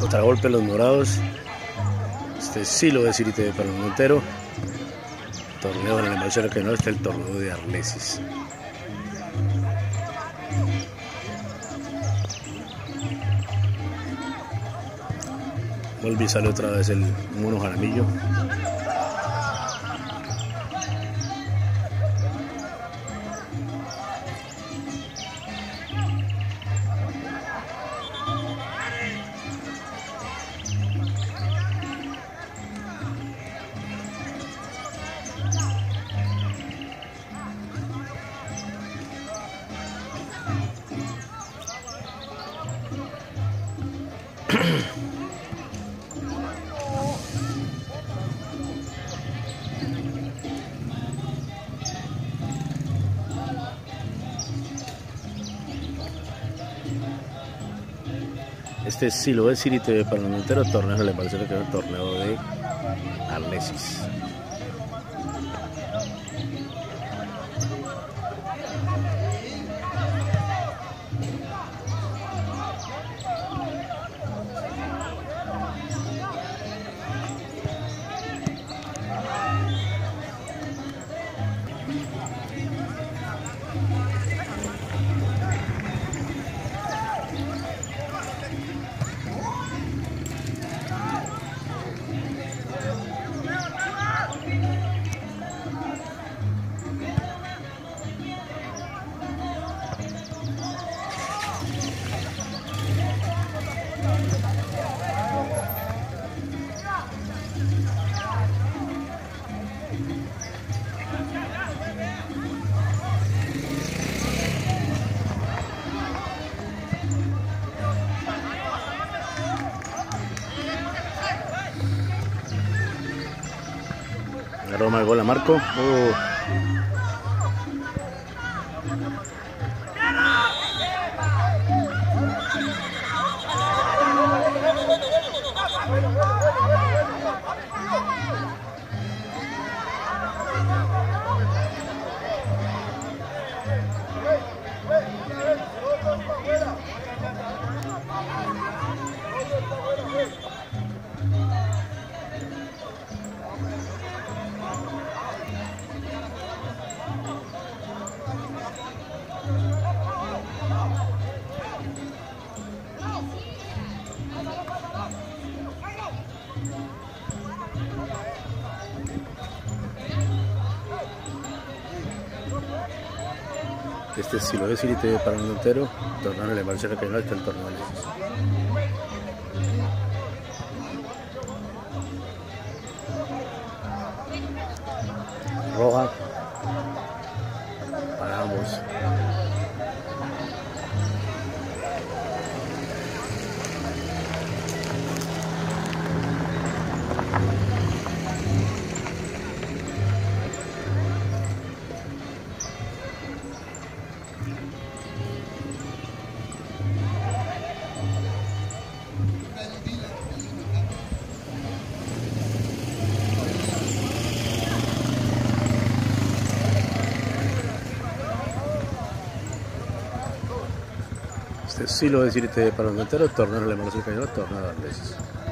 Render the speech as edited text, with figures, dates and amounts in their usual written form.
Contragolpe los morados. Este sí lo es Irite de Pablo Montero. Torneo en el Embalse que no está el torneo de Arlesis. Vuelve y sale otra vez el Mono Jaramillo. Este sí lo es Irite de Pablo Montero, torneo le parece que es el torneo de Arlesis. Aroma el gol a Marco. Este sí lo es Irite de Pablo Montero, torneo en el Embalse que no está el torneo de Arlesis. Roja para ambos. Este sí lo es Irite de Pablo Montero, torneo en el Embalse que no, torneo de Arlesis.